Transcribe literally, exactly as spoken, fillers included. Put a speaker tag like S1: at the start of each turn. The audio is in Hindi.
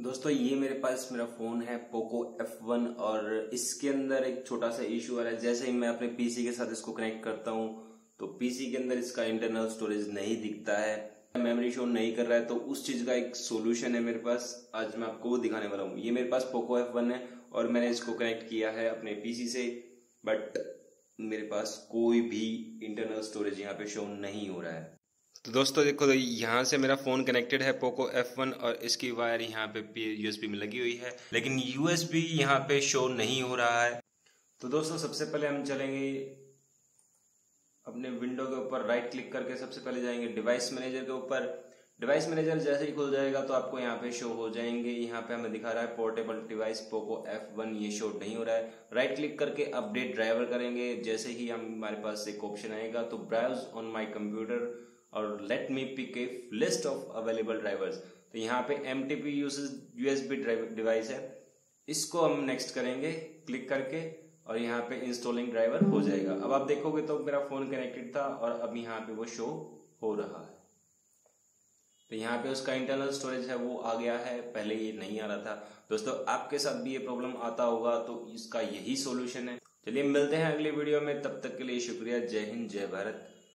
S1: दोस्तों ये मेरे पास मेरा फोन है पोको एफ वन और इसके अंदर एक छोटा सा इशू आ रहा है। जैसे ही मैं अपने पीसी के साथ इसको कनेक्ट करता हूँ तो पीसी के अंदर इसका इंटरनल स्टोरेज नहीं दिखता है, मेमोरी शो नहीं कर रहा है। तो उस चीज का एक सोल्यूशन है मेरे पास, आज मैं आपको वो दिखाने वाला हूँ। ये मेरे पास पोको एफ वन है और मैंने इसको कनेक्ट किया है अपने पीसी से, बट मेरे पास कोई भी इंटरनल स्टोरेज यहाँ पे शो नहीं हो रहा है। तो दोस्तों देखो, तो यहाँ से मेरा फ़ोन कनेक्टेड है पोको एफ वन और इसकी वायर यहाँ पे यूएसबी में लगी हुई है, लेकिन यूएसबी यहाँ पे शो नहीं हो रहा है। तो दोस्तों सबसे पहले हम चलेंगे अपने विंडो के ऊपर, राइट क्लिक करके सबसे पहले जाएंगे डिवाइस मैनेजर के ऊपर। डिवाइस मैनेजर जैसे ही खुल जाएगा तो आपको यहाँ पे शो हो जाएंगे। यहाँ पे हमें दिखा रहा है portable device Poco F one, ये शो नहीं हो रहा है। राइट क्लिक करके अपडेट ड्राइवर करेंगे। जैसे ही हम हमारे पास एक ऑप्शन आएगा तो ब्राउज ऑन माई कंप्यूटर और let me pick a list of available drivers. तो यहाँ पे M T P USB device है, इसको हम नेक्स्ट करेंगे क्लिक करके और यहाँ पे इंस्टॉलिंग ड्राइवर हो जाएगा। अब आप देखोगे तो मेरा फोन कनेक्टेड था और अब यहाँ पे वो शो हो रहा है। तो यहाँ पे उसका इंटरनल स्टोरेज है वो आ गया है, पहले ये नहीं आ रहा था। दोस्तों आपके साथ भी ये प्रॉब्लम आता होगा तो इसका यही सोल्यूशन है। चलिए मिलते हैं अगली वीडियो में, तब तक के लिए शुक्रिया। जय हिंद, जय भारत।